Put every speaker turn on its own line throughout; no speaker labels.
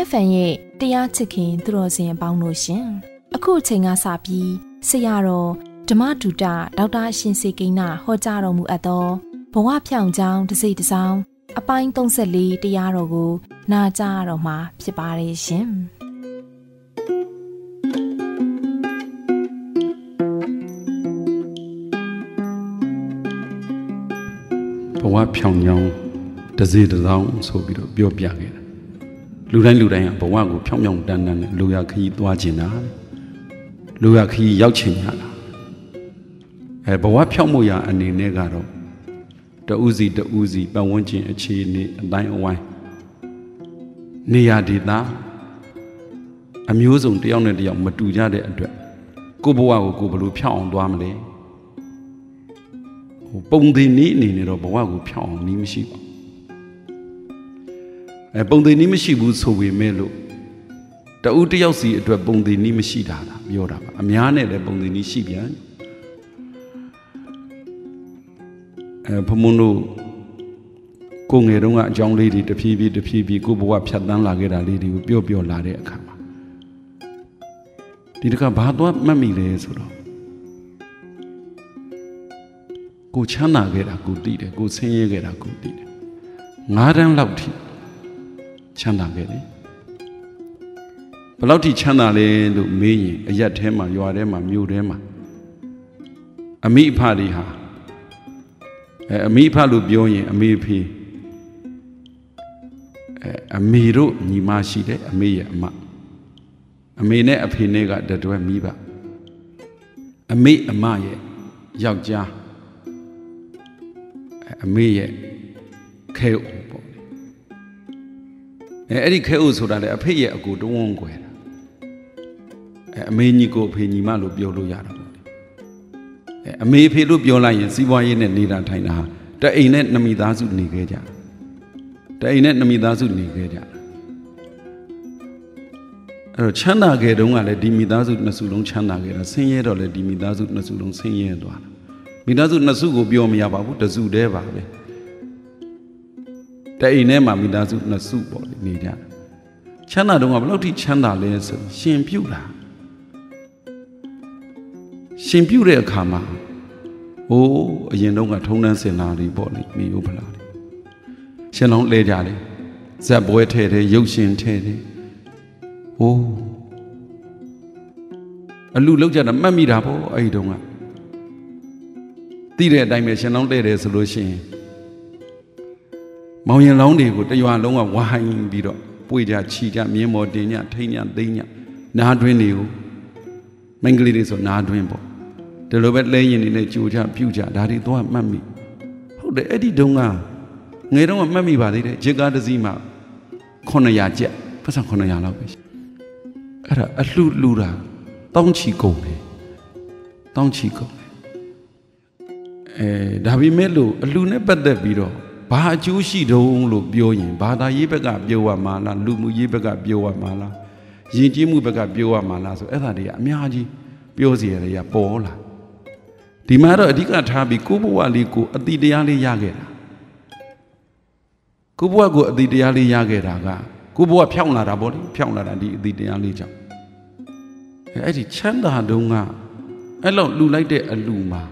FM ရဲ့တရားချစ်ခင်သူတော်စင်ပေါင်းလို့ရှင်အခုအချိန်ကစပြီးဆရာတော်ဓမ္မဒုတဒေါက်တာအရှင်စေကိန်းနာဟောကြားတော်မူအပ်သောဘဝဖြောင့်ကြောင်းတစ်စိတ်တစ်စောင်းအပိုင်း34တရားတော်ကိုနာကြားတော်မှာဖြစ်ပါတယ်ရှင်
ဘဝဖြောင့်ကြောင်းတစ်စိတ်တစ်စောင်းဆိုပြီးတော့ပြောပြခဲ့တာလူတိုင်းကဘဝကိုဖြောင့်ဖြောင့်တန်းတန်းနဲ့လူရခရီးသွားကျင်တာလူရခရီးရောက်ချင်တာဘဝဖြောင့်မှုရာအနေနဲ့ကတော့တဦးစီပတ်ဝန်းကျင်အခြေအနေအတိုင်းအဝိုင်းနေရာဒေသအမျိုးစုံတယောက်နဲ့တယောက်မတူကြတဲ့အတွက်ကိုယ့်ဘဝကိုကိုယ်ဘယ်လိုဖြောင့်အောင်သွားမလဲပုံသေးနည်းအနေနဲ့တော့ဘဝကိုဖြောင့်အောင်နည်းမရှိပါဘူးပုံသေးနည်းမရှိဘူးဆိုပေမဲ့လို့တဦးတယောက်စီအတွက်ပုံသေးနည်းမရှိတာလားပြောတာပါအများနဲ့လည်းပုံသေးနည်းရှိပြန်ဘုံမတို့ကိုငယ်တုန်းကအကြောင်းလေးတွေတဖြည်းဖြည်းကိုဘဝဖြတ်တန်းလာခဲ့တာလေးတွေကိုပြောလာတဲ့အခါမှာဒီတခါဘာသွားမှတ်မိလဲဆိုတော့ကိုချမ်းသာခဲ့တာကိုသိတယ်ကိုဆင်းရဲခဲ့တာကိုသိတယ်9တန်းလောက်ထိချမ်းသာခဲ့တယ်ဘယ်လောက်ထိချမ်းသာလဲလို့မေးရင်အရက်ထဲမှာရွာထဲမှာမြို့ထဲမှာအမိအဖတွေဟာအမိအဖလို့ပြောရင်အမေဖေအမေတို့ညီမရှိတယ်အမေရဲ့အမေနဲ့အဖေနဲ့ကတတွဲမိဘအမေအမရဲ့ယောက်ျားအမေရဲ့ခဲအိုပေါ့အဲ့ဒီခဲအိုဆိုတာလေအဖေရဲ့အကိုတဝန်းကွယ်တာအမေညီကိုအဖေညီမလို့ပြောလို့ရတာပေါ့အမေဖေလို့ပြောလိုက်ရင်စီးပွားရေးနဲ့နေတာထိုင်တာဟာတအိမ်နဲ့နှမိသားစုနေခဲ့ကြအဲ့တော့ချမ်းသာခဲ့တုန်းကလည်းဒီမိသားစုနှစ်စုလုံးချမ်းသာခဲ့တာဆင်းရဲတော့လည်းဒီမိသားစုနှစ်စုလုံးဆင်းရဲသွားတာမိသားစုနှစ်စုကိုပြောမရပါဘူးတစုတည်းပါပဲတအိမ်ထဲမှာမိသားစုနှစ်စုပေါ့နေကြချမ်းသာတုန်းကဘယ်လောက်ထိချမ်းသာလဲဆိုရှင်ပြုတာရှင်ပြုတဲ့အခါမှာအရင်တုန်းကထုံးတန်းစင်လာတွေပေါ့လေမိယိုဖလာတွေရှင်လောင်းလဲကြတယ်ဇက်ပွဲထဲတယ်ရုပ်ရှင်ထဲတယ်အလူလောက်ကြတာမှတ်မိတာပေါ့အဲ့ဒီတုန်းကသိတဲ့အတိုင်းပဲရှင်လောင်းလဲတယ်ဆိုလို့ရှိရင်မောင်ရင်လောင်းတွေကိုတရွာလုံးကဝိုင်းပြီးတော့ပွေကြချီကြမြင်းမော်တင်ညထိန်ညသိညနားတွင်းတွေကိုမင်္ဂလိတွေဆိုနားတွင်းပေါ့ဒီလိုပဲလဲရင်နေနဲ့ကြိုကြပြုကြဒါတွေတော့မှတ်မိဟုတ်တယ်အဲ့ဒီတုန်းကငယ်တုန်းကမှတ်မိပါသေးတယ်ဂျစ်ကားတစ်စီးမှာ900ကျပ်ပတ်စံ900လောက်ပဲအဲ့ဒါအလှူတာတောင်းချီကုန်တယ်ဒါပေမဲ့လို့အလှူနဲ့ပတ်သက်ပြီးတော့ဘာအကျိုးရှိတုံးလို့ပြောရင်ဘာသာရေးဘက်ကပြောရမှာလားလူမှုရေးဘက်ကပြောရမှာလားယဉ်ကျေးမှုဘက်ကပြောရမှာလားဆိုအဲ့ဒါတွေကအများကြီးပြောစီရတယ်ပေါ်လာဒီမှာတော့အဓိကထားပြီးကိုယ့်ဘဝလေးကိုအတိတရားလေးရခဲ့တာကိုယ့်ဘဝကိုအတိတရားလေးရခဲ့တာကကိုယ့်ဘဝဖြောင်းလာတာပေါ့လေဖြောင်းလာတာဒီအတိတရားလေးကြောင့်အဲ့ဒီချမ်းသာတုန်းကအဲ့လောက်လှူလိုက်တဲ့အလှူမှာ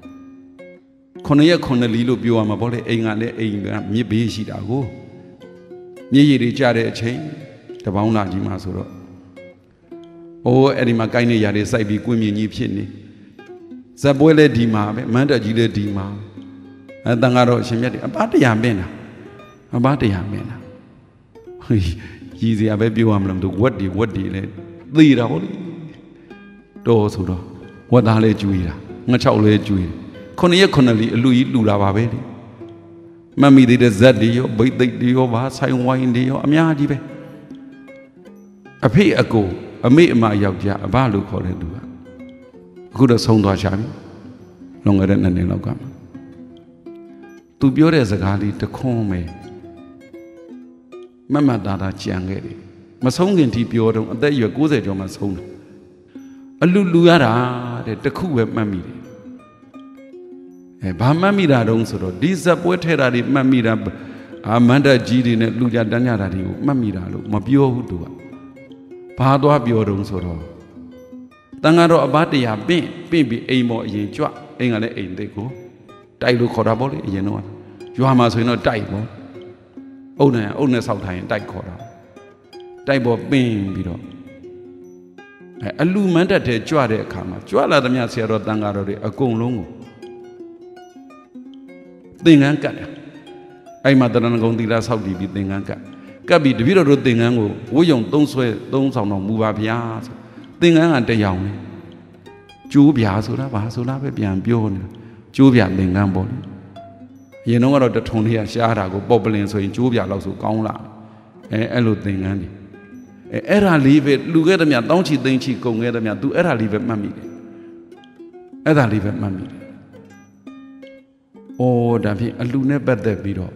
9 ရက် 9 လီလို့ပြောရမှာပေါ့လေအိမ်ကလည်းအိမ်ကမြစ်ဘေးရှိတာကိုမြစ်ရည်တွေကျတဲ့အချိန်တပေါင်းလာကြီးမှာဆိုတော့အဲ့ဒီမှာကိုင်းနေရတယ်စိုက်ပြီးကွင်းမြင်ကြီးဖြစ်နေဇက်ပွဲလဲဒီမှာပဲမန်းတက်ကြီးလဲဒီမှာတန်ကတော့ရှင်မြတ်တွေအပားတရားမင်းတာရည်စရာပဲပြောရမလို့သူဝက်တွေလဲသေတာဟုတ်လေတော့ဆိုတော့ဝက်သားလဲကျွေးတာငှက်ချောက်လဲကျွေး9 ရက် 9 လီအလူကြီးလှူတာပါပဲလေမှတ်မိသေးတဲ့ဇက်တွေရောဗိတ်သိက်တွေရောဘာဆိုင်ဝိုင်းတွေရောအများကြီးပဲအဖေအကိုအမေအမယောက်ျားအဘလို့ခေါ်တဲ့သူကအခုတော့ဆုံးသွားချပြီလွန်ခဲ့တဲ့2 နှစ်လောက်ကသူပြောတဲ့စကားလေးတခွန်းပဲမတ်တာကြံခဲ့တယ်မဆုံးခင်ထိပြောတော့အသက်အရွယ်90ကျော်မှဆုံးတယ်အလူရတာတဲ့တခုပဲမှတ်မိတယ်ဘာမှတ်မိတာတုံးဆိုတော့ဒီဇက်ပွဲထဲတာတွေမှတ်မိတာမန္တကြီးတွေနဲ့လူကြတန်းကြတာတွေကိုမှတ်မိတာလို့မပြောဘူးသူကဘာသွားပြောတုံးဆိုတော့တန်ဃာတော်အဘတရားပင့်ပြီးအိမ်ပေါ်အရင်ကြွအိမ်ကလည်းအိမ်သိကိုတိုက်လို့ခေါ်တာပေါ့လေအရင်တော့ရွာမှာဆိုရင်တော့တိုက်ပေါ့အုပ်နဲ့ဆောက်ထိုင်တိုက်ခေါ်တာတိုက်ပေါ်ပင့်ပြီးတော့အလူမန်းတက်တဲ့ကြွတဲ့အခါမှာကြွလာသမျှဆရာတော်တန်ဃာတော်တွေအကုန်လုံးကိုသင်္ကန်းကတ်တယ်အဲ့မှာတရဏဂုံသီလဆောက်တည်ပြီးသင်္ကန်းကတ်ပြီးတပည့်တော်တို့သင်္ကန်းကိုဝိယုံသုံးဆောင်တော်မူပါဗျာဆိုသင်္ကန်းကတရောင်လေကျိုးပြာဆိုတာဘာဆိုတာပဲပြန်ပြောနေတာကျိုးပြာသင်္ကန်းပေါ့လေအရင်တော့ကတော့တထုံလေးကရှားတာကိုပေါ်ပလင်ဆိုရင်ကျိုးပြာလောက်ဆိုကောင်းလာအဲ့လိုသင်္ကန်းတွေအဲ့ဒါလေးပဲလူခဲ့တဲ့မြတ်တောင်းချီသိမ့်ချီကုန်ခဲ့တဲ့မြတ် तू အဲ့ဒါလေးပဲမှတ်မိတယ်အဲ့ဒါလေးပဲမှတ်မိတယ်ဒါဖြင့်အလူနဲ့ပတ်သက်ပြီးတော့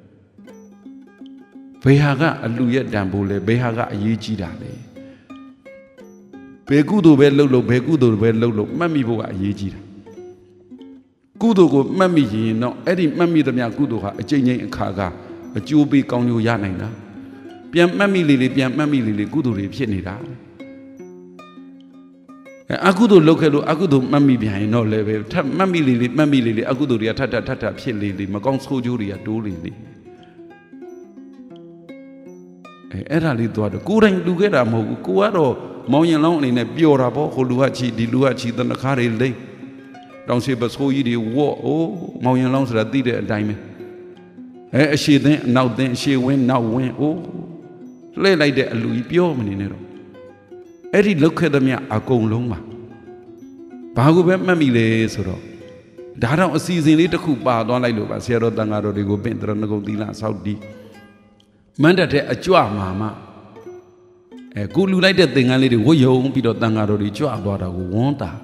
ဘေဟာကအလူရဲ့တန်ဖိုးလဲဘေဟာကအရေးကြီးတာလေဘယ်ကုသိုလ်ပဲလှုပ်လို့ဘယ်ကုသိုလ်ပဲလှုပ်လို့မှတ်မိဖို့ကအရေးကြီးတာကုသိုလ်ကိုမှတ်မိရင်တော့အဲ့ဒီမှတ်မိသမျှကုသိုလ်ဟာအကျဉ်းချင်းအခါကအကျိုးပေးကောင်းကျိုးရနိုင်တာပြန်မှတ်မိလေပြန်မှတ်မိလေကုသိုလ်တွေဖြစ်နေတာအကုသိုလ်လုပ်ခဲ့လို့အကုသိုလ်မှတ်မိပြန်ရင်တော့လည်းပဲထပ်မှတ်မိလေမှတ်မိလေအကုသိုလ်တွေကထပ်ဖြစ်လေမကောင်းဆိုးကျိုးတွေကတိုးလေအဲ့ဒါလေးသွားတော့ကိုယ်တိုင်လူခဲ့တာမဟုတ်ဘူးကိုကတော့မောင်ရင်လောင်းအနေနဲ့ပျော်တာပေါ့ဟိုလူကချီဒီလူကချီတနခါတွေလိမ့်တောင်စီပစိုးကြီးတွေဝေါ့မောင်ရင်လောင်းဆိုတာသိတဲ့အတိုင်းပဲအရှိသင်းအနောက်သင်းအရှိဝင်းနောက်ဝင်းလှည့်လိုက်တဲ့အလူကြီးပြောမနေနဲ့တော့အဲ့ဒီလောက်ခဲ့သမျှအကုန်လုံးပါဘာကိုပဲမှတ်မိလဲဆိုတော့ဒါတော့အစီအစဉ်လေးတစ်ခုပါသွားလိုက်လို့ပါဆရာတော်တန်ဃာတော်တွေကိုပင့်တရဏဂုံသီလဆောက်တည်မန္တတဲ့အကြွမှာမှကိုလူလိုက်တဲ့သင်္ကန်းလေးတွေဝတ်ယုံပြီးတော့တန်ဃာတော်တွေကြွသွားတာကိုဝန်းတာ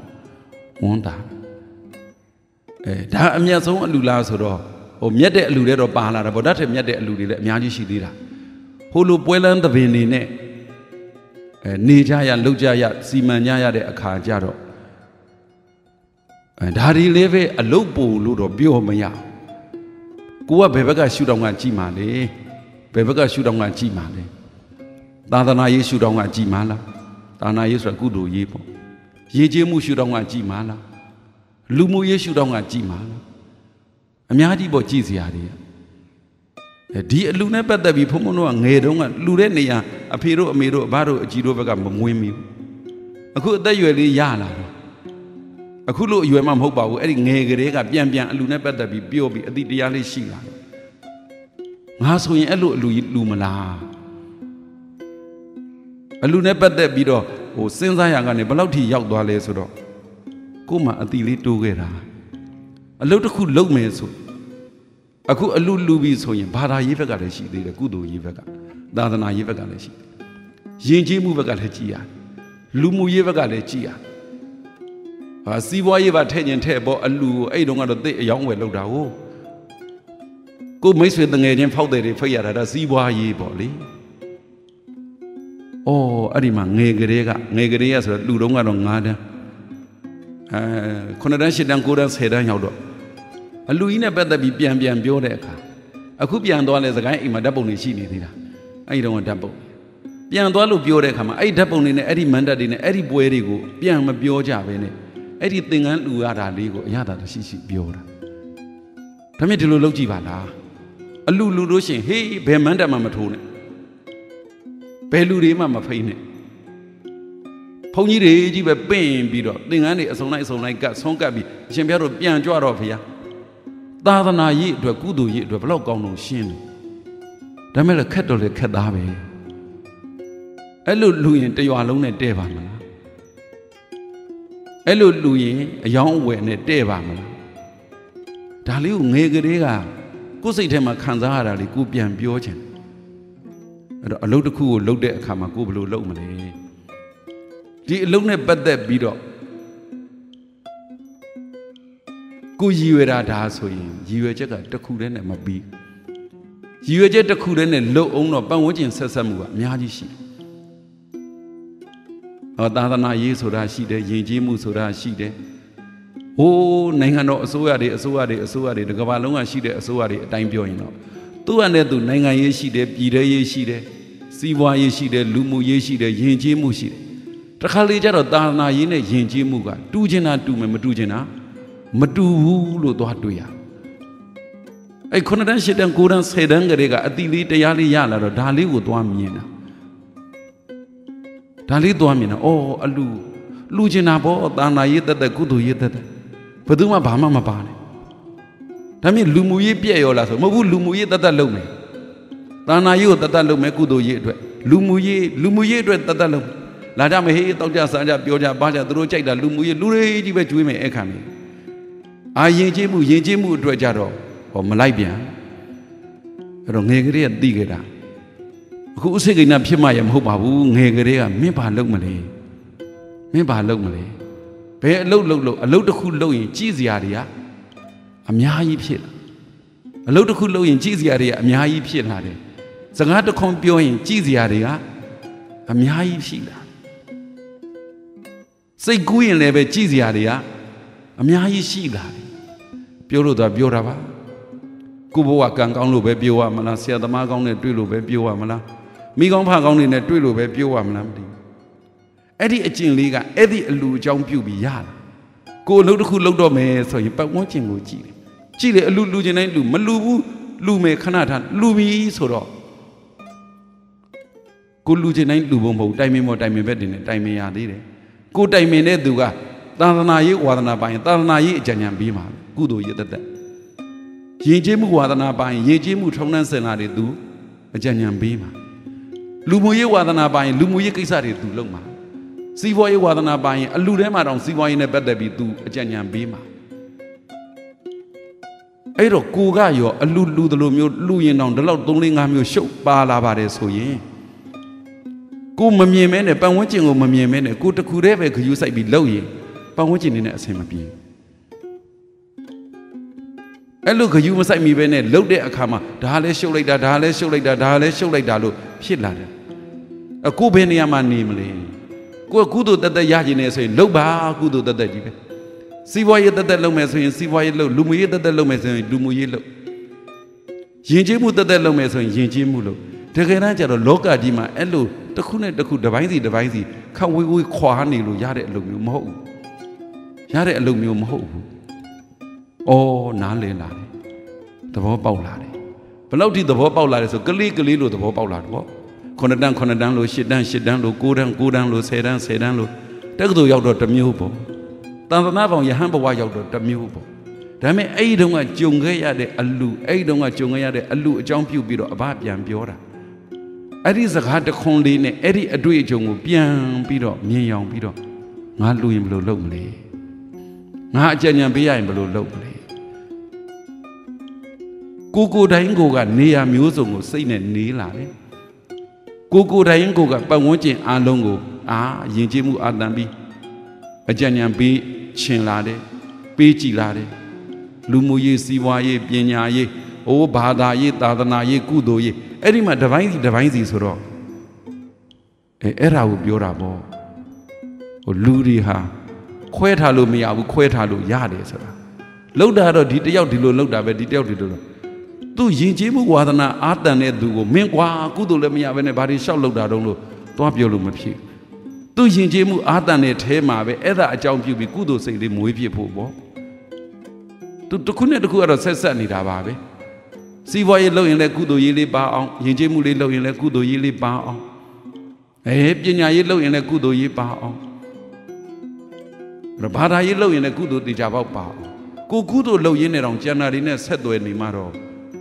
ဒါအမြတ်ဆုံးအလူလားဆိုတော့မြတ်တဲ့အလူတွေတော့ပါလာတာဗောဓာတ်ထက်မြတ်တဲ့အလူတွေလည်းအများကြီးရှိသေးတာဟိုလိုပွဲလန်းသဘင်နေနဲ့နေကြရလှုပ်ကြရစီမံကြရတဲ့အခါကြတော့ဒါဒီလေးပဲအလုတ်ပူလို့တော့ပြောမရကိုကဘယ်ဘက်ကရှုထောင့်ကကြည်မှာလဲဘယ်ဘက်ကရှုထောင့်ကကြည်မှာလဲသာသနာရေးရှုထောင့်ကကြည်မှာလားသာသနာရေးဆိုတာကုသိုလ်ရေးပေါ့ရေးကျေးမှုရှုထောင့်ကကြည်မှာလားလူမှုရေးရှုထောင့်ကကြည်မှာလားအများကြီးပေါ့ကြည်စရာတွေဒီအလူနဲ့ပတ်သက်ပြီးဘုန်းဘုန်းတို့ကငယ်တုန်းကလူတဲ့နေရာအဖေတို့အမေတို့အဘတို့အကြီးတို့ဘက်ကမမွေးမိဘူးအခုအသက်အရွယ်လေးရလာတယ်အခုလို့အရွယ်မှမဟုတ်ပါဘူးအဲ့ဒီငယ်ကလေးကပြန်အလူနဲ့ပတ်သက်ပြီးပြောပြီးအတိတရားလေးရှိလာတယ်ငါဆိုရင်အဲ့လိုအလူကြီးလူမလားအလူနဲ့ပတ်သက်ပြီးတော့စဉ်းစားရကနေဘယ်လောက်ထိရောက်သွားလဲဆိုတော့ကို့မှာအတိလေးတိုးခဲ့တာအလုပ်တစ်ခုလုပ်မယ်ဆိုအခုအလူပြီးဆိုရင်ဘာသာရေးဘက်ကလည်းရှိသေးတယ်ကုသိုလ်ရေးဘက်ကသာသနာရေးဘက်ကလည်းရှိတယ်ယဉ်ကျေးမှုဘက်ကလည်းကြည်ရတယ်လူမှုရေးဘက်ကလည်းကြည်ရတယ်စီးပွားရေးပါထည့်ခြင်းထည့်ပေါ့အလူကိုအဲ့တုန်းကတော့သိအယောင်းဝယ်လုပ်တာကိုမိတ်ဆွေတငယ်ချင်းဖောက်တယ်တွေဖိတ်ရတာဒါစီးပွားရေးပေါ့လေအဲ့ဒီမှာငယ်ကလေးကဆိုတော့လူတုံးကတော့9တန်း9တန်း10တန်း9တန်း10တန်းရောက်တော့အလူကြီးနဲ့ပတ်သက်ပြီးပြန်ပြောတဲ့အခါအခုပြန်သွားလဲစကိုင်းအိမ်မှာဓာတ်ပုံတွေရှိနေသေးတာအဲ့ဒီတော့ဓာတ်ပုံပြန်သွားလို့ပြောတဲ့အခါမှာအဲ့ဒီဓာတ်ပုံတွေနဲ့အဲ့ဒီမန္တတွေနဲ့အဲ့ဒီပွဲတွေကိုပြန်မပြောကြဘဲနဲ့အဲ့ဒီသင်္ကန်းလူရတာလေးကိုအရသာရှိပြောတာဒါမြင့်ဒီလိုလုပ်ကြည့်ပါလားအလူလို့ရှင်ဟေးဘယ်မန္တမှမထိုးနဲ့ဘယ်လူတွေမှမဖိနဲ့ဘုန်းကြီးတွေကြီးပဲပင့်ပြီးတော့သင်္ကန်းတွေအစုံလိုက်ကဆုံးကပ်ပြီးအရှင်ဘုရားတို့ပြန်ကြွတော့ဖေ။သာသနာရေးအတွက်ကုသိုလ်ရေးအတွက်ဘယ်လောက်ကောင်းလို့ရှင်းတယ်။ဒါမဲ့လည်းခက်တော့လေခက်သားပဲ။အဲ့လိုလူရင်တရွာလုံးနဲ့တဲ့ပါမလား။အဲ့လိုလူရင်အယောင်းအဝယ်နဲ့တဲ့ပါမလား။ဒါလေးကိုငယ်ကလေးကကိုယ်စိတ်ထဲမှာခံစားရတာလေးကိုပြန်ပြောချင်တယ်။အဲ့တော့အလုပ်တစ်ခုကိုလုပ်တဲ့အခါမှာကိုဘယ်လိုလုပ်မလဲ။ဒီအလုပ်နဲ့ပတ်သက်ပြီးတော့ကိုရည်ရွယ်တာဒါဆိုရင်ရည်ရွယ်ချက်ကတစ်ခုတည်းနဲ့မပြီးရည်ရွယ်ချက်တစ်ခုတည်းနဲ့လုံအောင်တော့ပတ်ဝန်းကျင်ဆက်ဆက်မှုကအများကြီးရှိတယ်သာသနာရေးဆိုတာရှိတယ်ယဉ်ကျေးမှုဆိုတာရှိတယ်နိုင်ငံတော်အစိုးရတွေတစ်ကမ္ဘာလုံးကရှိတဲ့အစိုးရတွေအတိုင်းပြောရင်တော့သူကလည်းသူနိုင်ငံရေးရှိတယ်ပြည်ထဲရေးရှိတယ်စီးပွားရေးရှိတယ်လူမှုရေးရှိတယ်ယဉ်ကျေးမှုရှိတယ်တခါလေကျတော့သာသနာရေးနဲ့ယဉ်ကျေးမှုကတူချင်တာတူမယ်မတူချင်တာမတူဘူးလို့သွားတွေ့ရအဲ့9တန်း10တန်း9တန်း10တန်းကလေးကအတိလေးတရားလေးရလာတော့ဒါလေးကိုသွားမြင်တာဒါလေးသွားမြင်တာအော်အလူချင်တာပေါ့သာသနာရေးတက်ကုသိုလ်ရေးတက်ဘယ်သူမှဘာမှမပါနဲ့ဒါမြင်လူမှုရေးပြည့်ရောလားဆိုမဟုတ်ဘူးလူမှုရေးတက်လုံးမယ်သာသနာရေးကိုတက်လုံးမယ်ကုသိုလ်ရေးအတွက်လူမှုရေးအတွက်တက်လုံးလာကြမယ်ဟေးတောက်ကြစားကြပြောကြပါကြသူတို့ကြိုက်တာလူမှုရေးလူတွေကြီးပဲကျွေးမယ်အခါနေအာယဉ်ကျေးမှုအတွက်ကြတော့ဟောမလိုက်ပြန်အဲ့တော့ငယ်ကလေးကသိခဲ့တာအခုဥစိတ်ကိန်းဖြစ်မှရမဟုတ်ပါဘူးငယ်ကလေးကမင်းဘာလုပ်မလဲဘယ်အလုပ်တစ်ခုလုပ်ရင်ကြီးစရာတွေကအများကြီးဖြစ်လာအလုပ်တစ်ခုလုပ်ရင်ကြီးစရာတွေကအများကြီးဖြစ်လာတယ်စကားတစ်ခွန်းပြောရင်ကြီးစရာတွေကအများကြီးရှိလာစိတ်ကူးရင်လည်းပဲကြီးစရာတွေကအများကြီးရှိလာတယ်ပြောလို့သာပြောတာပါကိုဘဝကံကောင်းလို့ပဲပြောရမလားဆရာသမားကောင်းနဲ့တွေ့လို့ပဲပြောရမလားမိကောင်းဖကောင်းတွေနဲ့တွေ့လို့ပဲပြောရမလားမသိဘူးအဲ့ဒီအကျင့်လေးကအဲ့ဒီအလူအကြောင်းပြုပြီးရတာကိုအလုပ်တစ်ခုလုပ်တော့မယ်ဆိုရင်ပတ်ဝန်းကျင်ကိုကြည့်တယ်အလူကျင်တိုင်းမလူဘူးလူမယ်ခဏထားလူပြီဆိုတော့ကိုလူကျင်တိုင်းလူဖို့မဟုတ်တိုင်မင်ဘက်တင်နဲ့တိုင်မင်ရသေးတယ်ကိုတိုင်မင်တဲ့သူကသာသနာရေးဝါဒနာပိုင်းသာသနာရေးအကြံဉာဏ်ပေးမှာကုသိုလ်ရေးတက်ယဉ်ကျေးမှုဝါဒနာပိုင်းယဉ်ကျေးမှုထုံးတမ်းစင်လာတွေသူအကြံဉာဏ်ပေးမှာလူမှုရေးဝါဒနာပိုင်းလူမှုရေးကိစ္စတွေသူလုပ်မှာစီးပွားရေးဝါဒနာပိုင်းအလူထဲမှာတောင်စီးပွားရေးနဲ့ပတ်သက်ပြီးသူအကြံဉာဏ်ပေးမှာအဲ့တော့ကိုကရောအလူတလိုမျိုးလူရင်တောင်ဒီလောက်3-4-5မျိုးရှုပ်ပါလာပါတယ်ဆိုရင်ကိုမမြင်မဲနဲ့ပတ်ဝန်းကျင်ကိုမမြင်မဲနဲ့ကိုတခုတည်းပဲခရူးဆိုင်ပြီးလှုပ်ရင်ပတ်ဝန်းကျင်နေနဲ့အဆင်မပြေအဲ့လိုခရူးမဆိုင်မိပဲနဲ့လှုပ်တဲ့အခါမှာဒါလည်းရှုပ်လိုက်တာဒါလည်းရှုပ်လိုက်တာဒါလည်းရှုပ်လိုက်တာလို့ဖြစ်လာတယ်အခုဘယ်နေရာမှာနေမလဲကိုယ်ကုသိုလ်တက်ရခြင်းနဲ့ဆိုရင်လှုပ်ပါကုသိုလ်တက်ကြီးပဲစီးပွားရေးတက်လုပ်မယ်ဆိုရင်စီးပွားရေးလှုပ်လူမှုရေးတက်လုပ်မယ်ဆိုရင်လူမှုရေးလှုပ်ယဉ်ကျေးမှုတက်လုပ်မယ်ဆိုရင်ယဉ်ကျေးမှုလှုပ်တကယ်တမ်းကျတော့လောကကြီးမှာအဲ့လိုတစ်ခုနဲ့တစ်ခုတစ်ပိုင်းစီခက်ဝေးခွာနေလို့ရတဲ့အလုပ်မျိုးမဟုတ်ဘူးရတဲ့အလုပ်မျိုးမဟုတ်ဘူးအော်နားလည်လာတယ်သဘောပေါက်လာတယ်ဘယ်လောက်ထိသဘောပေါက်လာတယ်ဆိုကလေးလို့သဘောပေါက်လာတယ်ပေါ့9တန်းလို့10တန်း10တန်းလို့9တန်းလို့10တန်း10တန်းလို့တက္ကသိုလ်ရောက်တော့တစ်မျိုးပေါ့တန်ခနာပေါင်ယဟန်ဘဝရောက်တော့တစ်မျိုးပေါ့ဒါပေမဲ့အဲ့ဒီတုန်းကကြုံခဲ့ရတဲ့အလူအကြောင်းပြုပြီးတော့အဘပြန်ပြောတာအဲ့ဒီစကားတခွန်းလေးနဲ့အဲ့ဒီအတွေ့အကြုံကိုပြန်ပြီးတော့မြင်အောင်ပြီးတော့ငါလူရင်ဘယ်လိုလုပ်မလဲငါအကြံဉာဏ်ပေးရရင်ဘယ်လိုလုပ်မလဲကိုတိုင်းကိုကနေရာမျိုးစုံကိုစိတ်နဲ့နေလာတယ်ကိုတိုင်းကိုကပတ်ဝန်းကျင်အားလုံးကိုယဉ်ကျေးမှုအာတန်ပြီးအကြံဉာဏ်ပေးချင်လာတယ်ပေးကြည်လာတယ်လူမှုရေးစီးပွားရေးပညာရေးဘာသာရေးသာသနာရေးကုသိုလ်ရေးအဲ့ဒီမှာတစ်ပိုင်းစီဆိုတော့အဲ့ဒါကိုပြောတာပေါ့လူတွေဟာခွဲထားလို့မရဘူးခွဲထားလို့ရတယ်ဆိုတာလောက်တာတော့ဒီတယောက်ဒီလိုလောက်တာပဲဒီတယောက်ဒီလိုသူယဉ်ကျေးမှုဝါဒနာအာတန်တဲ့သူကိုမင်းကွာကုသိုလ်လည်းမရဘဲနဲ့ဘာတွေလျှောက်လောက်တာတုံးလို့သွားပြောလို့မဖြစ်သူယဉ်ကျေးမှုအာတန်တဲ့ထဲမှာပဲအဲ့ဒါအကြောင်းပြုပြီးကုသိုလ်စိတ်လေးမွေးဖြစ်ဖို့ပေါ့သူတစ်ခုနဲ့တစ်ခုကတော့ဆက်နေတာပါပဲစီးပွားရေးလုပ်ရင်လည်းကုသိုလ်ရေးလေးပါအောင်ယဉ်ကျေးမှုလေးလုပ်ရင်လည်းကုသိုလ်ရေးလေးပါအောင်ပညာရေးလုပ်ရင်လည်းကုသိုလ်ရေးပါအောင်ဘာသာရေးလုပ်ရင်လည်းကုသိုလ်တရားပေါက်ပါအောင်ကိုကုသိုလ်လုပ်ရင်းနဲ့တောင်ကျန်တာတွေနဲ့ဆက်သွယ်နေမှတော့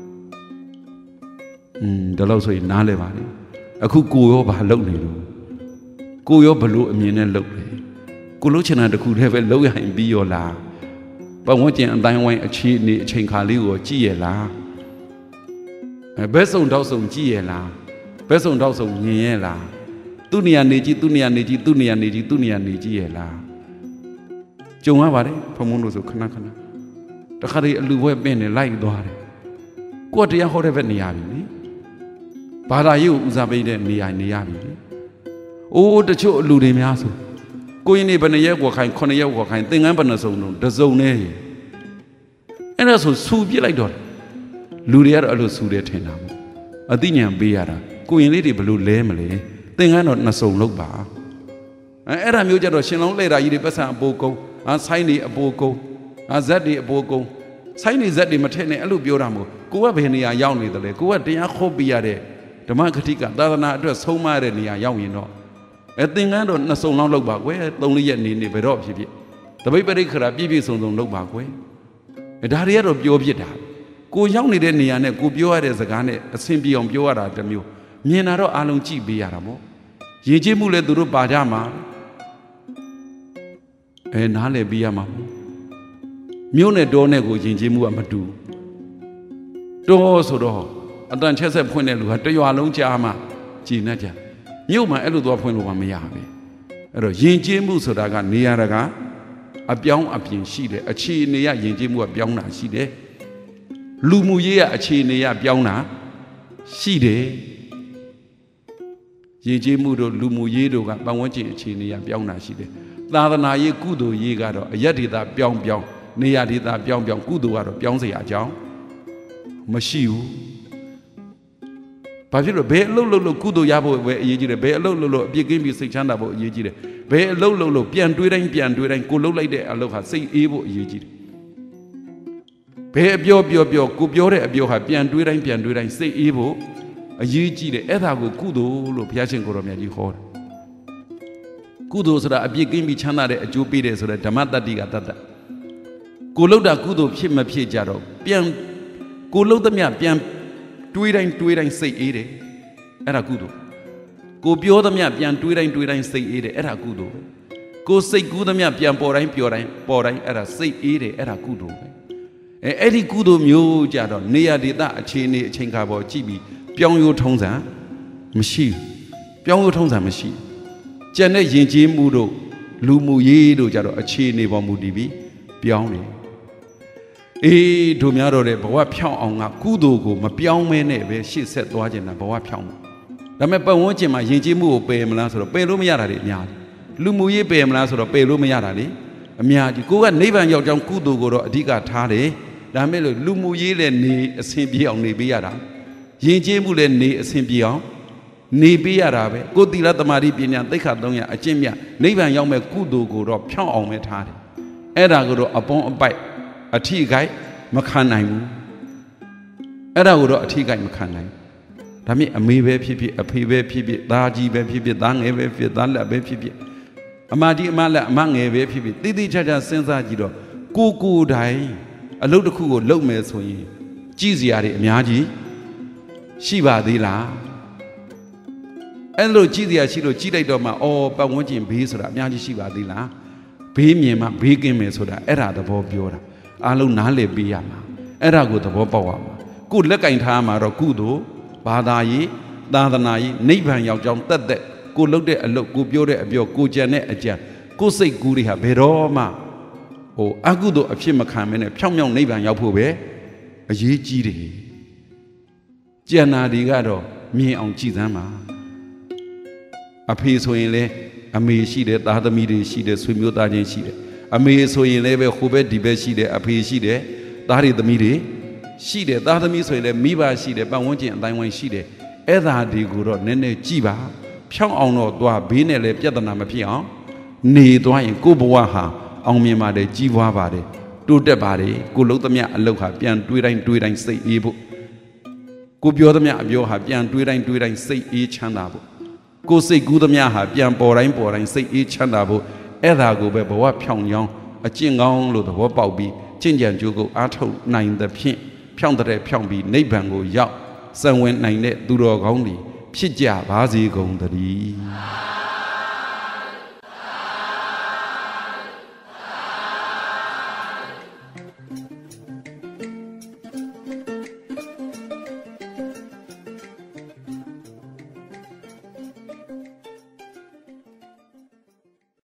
ဒါလို့ဆိုရင်နားလဲပါလေအခုကိုရောဘာလုပ်နေလို့ကိုရောဘလို့အမြင်နဲ့လုပ်လဲကိုလို့ချင်တာတခုတည်းပဲလုပ်ရရင်ပြီးရောလားပတ်ဝန်းကျင်အတိုင်းဝိုင်းအခြေအနေအချိန်ခါလေးကိုကြည့်ရလားဘက်ဆုံတောက်ဆုံကြည့်ရလားဘက်ဆုံတောက်ဆုံမြင်ရလားသူ့နေရာနေကြည့်သူ့နေရာနေကြည့်သူ့နေရာနေကြည့်သူ့နေရာနေကြည့်ရလားကြုံရပါတယ်ဘုံမုန်းလို့ဆိုခဏတခါတည်းအလူဘွဲ့ပင်းနေလိုက်သွားတယ်ကိုယ်တရားဟောတဲ့ဘက်နေရပြီလေဘာသာရေးကိုဦးစားပေးတဲ့နေရာနေရပြီလေတချို့အလူတွေများဆိုကိုရင်နေဘယ်နှရက်ကိုခိုင်9ရက်ကိုခိုင်သင်္ကန်းဘယ်နှစုံတော့တစုံနဲ့အဲ့ဒါဆိုဆူပြစ်လိုက်တော့လူတွေကတော့အဲ့လိုဆူတယ်ထင်တာပေါ့အသိဉာဏ်ပေးရတာကိုရင်လေးတွေဘလို့လဲမလဲသင်္ကန်းတော့နှစ်စုံလောက်ပါအဲ့ဒါမျိုးကြတော့ရှင်လုံးလှည့်တာကြီးတွေပတ်စံအပိုးကုန်းဆိုင်းတွေအပိုးကုန်းဇက်တွေအပိုးကုန်းဆိုင်းတွေဇက်တွေမထည့်နဲ့အဲ့လိုပြောတာမို့ကိုကဘယ်နေရာရောက်နေတယ်လဲကိုကတရားခေါ်ပြရတဲ့ဓမ္မဂတိကသာသနာအတွက်ဆုံးမတဲ့နေရာရောက်ရင်တော့သင်္ကန်းတော့နှစ်စုံလောက်ပါကွယ်3-4ရက်နေဘယ်တော့ဖြစ်တပိတ်ပရိခရာပြည့်စုံလောက်ပါကွယ်ဒါတွေကတော့ပြောဖြစ်တာကိုရောက်နေတဲ့နေရာနဲ့ကိုပြောရတဲ့စကားနဲ့အဆင်ပြေအောင်ပြောရတာတမျိုးမြင်တာတော့အားလုံးကြည့်ပေးရတာပေါ့ရည်ကြည်မှုလည်းသူတို့ပါကြမှာနားလည်ပေးရမှာမြို့နဲ့တောနဲ့ကိုယဉ်ကျေးမှုကမတူတောဆိုတော့အတန်ချက်ဆက်ဖွင့်တဲ့လူဟာတရွာလုံးကြားမှကြည်နေကြမြို့မှာအဲ့လိုသွားဖွင့်လို့မရဘူးအဲ့တော့ယဉ်ကျေးမှုဆိုတာကနေရာတကာအပြောင်းအပြင်ရှိတယ်အခြေအနေရယဉ်ကျေးမှုကပြောင်းတာရှိတယ်လူမှုရေးရအခြေအနေရပြောင်းတာရှိတယ်ယဉ်ကျေးမှုတို့လူမှုရေးတို့ကပတ်ဝန်းကျင်အခြေအနေရပြောင်းတာရှိတယ်သာသနာရေးကုသိုလ်ရေးကတော့အယက်ဒေသပြောင်းနေရာဒေသပြောင်းကုသိုလ်ကတော့ပြောင်းเสียအကြောင်းမရှိဘူးဘာဖြစ်လို့ဘယ်အလုပ်လုပ်ကုသိုလ်ရဖို့ပဲအရေးကြီးတယ်ဘယ်အလုပ်လုပ်အပြစ်ကင်းပြီးစိတ်ချမ်းသာဖို့အရေးကြီးတယ်ဘယ်အလုပ်လုပ်ပြန်တွေးတိုင်းကိုလှုပ်လိုက်တဲ့အလုပ်ဟာစိတ်အေးဖို့အရေးကြီးတယ်ဘယ်အပြောကိုပြောတဲ့အပြောဟာပြန်တွေးတိုင်းစိတ်အေးဖို့အရေးကြီးတယ်အဲ့ဒါကိုကုသိုလ်လို့ဘုရားရှင်ကိုရောမြတ်ကြီးဟောတယ်ကုသိုလ်ဆိုတာအပြစ်ကင်းပြီးချမ်းသာတဲ့အကျိုးပေးတယ်ဆိုတဲ့ဓမ္မတတ္တိကတတ္တကိုလှုပ်တာကုသိုလ်ဖြစ်မဖြစ်ကြတော့ပြန်ကိုလှုပ်သမျှပြန်တွေးတိုင်းစိတ်အေးတယ်အဲ့ဒါကုသိုလ်ကိုပြောသမျှပြန်တွေးတိုင်းစိတ်အေးတယ်အဲ့ဒါကုသိုလ်ကိုစိတ်ကူးသမျှပြန်ပေါ်တိုင်းအဲ့ဒါစိတ်အေးတယ်အဲ့ဒါကုသိုလ်ပဲအဲ့ဒီကုသိုလ်မျိုးကြတော့နေရာဒေသအခြေအနေအချိန်ခါပေါ်ကြည့်ပြီးပြောင်းရိုးထုံးစံမရှိပြောင်းရိုးထုံးစံမရှိကျန်တဲ့ယဉ်ကျေးမှုတို့လူမှုရေးတို့ကြတော့အခြေအနေပေါ်မူတည်ပြီးပြောင်းတယ်တို့များတော့တဲ့ဘဝဖြောင်းအောင်ကကုသိုလ်ကိုမပြောင်းမဲနဲ့ပဲရှေ့ဆက်သွားခြင်းတာဘဝဖြောင်းဒါပေမဲ့ပတ်ဝန်းကျင်မှာယဉ်ကျေးမှုကိုပယ်မလားဆိုတော့ပယ်လို့မရတာတွေအများကြီးလူမှုရေးပယ်မလားဆိုတော့ပယ်လို့မရတာလေအများကြီးကိုကနိဗ္ဗာန်ရောက်ကြောင်းကုသိုလ်ကိုတော့အဓိကထားတယ်ဒါမဲ့လို့လူမှုရေးလည်းနေအစဉ်ပြေအောင်နေပေးရတာယဉ်ကျေးမှုလည်းနေအစဉ်ပြေအောင်နေပေးရတာပဲကိုသီလသမာဓိပညာသိက္ခာ300အကျင့်မြတ်နိဗ္ဗာန်ရောက်မဲ့ကုသိုလ်ကိုတော့ဖြောင်းအောင်ပဲထားတယ်အဲ့ဒါကိုတော့အပေါင်းအပိုက်အထီးကိုက်မခံနိုင်ဘူးအဲ့ဒါကိုတော့အထီးကိုက်မခံနိုင်ဒါမြင့်အမေပဲဖြစ်ဖြစ်အဖေပဲဖြစ်ဖြစ်သားကြီးပဲဖြစ်ဖြစ်သားငယ်ပဲဖြစ်သားလက်ပဲဖြစ်ဖြစ်အမကြီးအမလက်အမငယ်ပဲဖြစ်ဖြစ်တိတိကျကျစဉ်းစားကြည့်တော့ကိုတိုင်းအလုပ်တစ်ခုကိုလုပ်မယ်ဆိုရင်ကြည်စရာတွေအများကြီးရှိပါသေးလားအဲ့လိုကြည်စရာရှိလို့ကြည်လိုက်တော့မှပတ်ဝန်းကျင်ဘေးဆိုတာအများကြီးရှိပါသေးလားဘေးမြင်မှဘေးကင်းမယ်ဆိုတာအဲ့ဒါသဘောပြောတာအားလုံးနားလည်ပေးရမှာအဲ့ဒါကိုသဘောပေါက်ရမှာကိုလက်ကင်ထားမှာတော့ကုသိုလ်ဘာသာရေးသာသနာရေးနိဗ္ဗာန်ရောက်ကြောင်းတက်ကိုလှုပ်တဲ့အလုပ်ကိုပြောတဲ့အပြောကိုကြံတဲ့အကြံကိုစိတ်ကူးတွေဟာဘယ်တော့မှအကုသိုလ်အဖြစ်မခံမနဲ့ဖြောင်းဖြောင်းနိဗ္ဗာန်ရောက်ဖို့ပဲအရေးကြီးတယ်ကျန်တာတွေကတော့မြင်အောင်ကြည်စမ်းပါအဖေဆိုရင်လည်းအမေရှိတယ်သားသမီးတွေရှိတယ်ဆွေမျိုးသားချင်းရှိတယ်အမေဆိုရင်လည်းပဲဟိုဘက်ဒီဘက်ရှိတယ်အဖေရှိတယ်သားတွေသမီးတွေရှိတယ်သားသမီးဆိုရင်လည်းမိဘရှိတယ်ပတ်ဝန်းကျင်အတိုင်းဝိုင်းရှိတယ်အဲ့ဒါတွေကိုတော့နည်းနည်းကြည့်ပါဖြောင်းအောင်တော့သွားဘေးနဲ့လည်းပြဿနာမဖြစ်အောင်နေသွားရင်ကိုယ့်ဘဝဟာအောင်မြင်ပါတယ်ကြီးပွားပါတယ်တိုးတက်ပါတယ်ကိုလှုပ်သမျှအလုပ်ဟာပြန်တွေးတိုင်းစိတ်အေးဖို့ကိုပြောသမျှအပြောဟာပြန်တွေးတိုင်းစိတ်အေးချမ်းသာဖို့ကိုစိတ်ကူးသမျှဟာပြန်ပေါ်တိုင်းစိတ်အေးချမ်းသာဖို့အဲ့ဒါကိုပဲဘဝဖြောင်းကြောင်းအကျင့်ကောင်းလို့သဘောပေါက်ပြီးကျင့်ကြံကြိုးကိုအားထုတ်နိုင်သဖြင့်ဖြောင်းတဲ့ဖြောင်းပြီးနိဗ္ဗာန်ကိုရောက်စံဝင်နိုင်တဲ့သူတော်ကောင်းတွေဖြစ်ကြပါစေကုန်သတည်း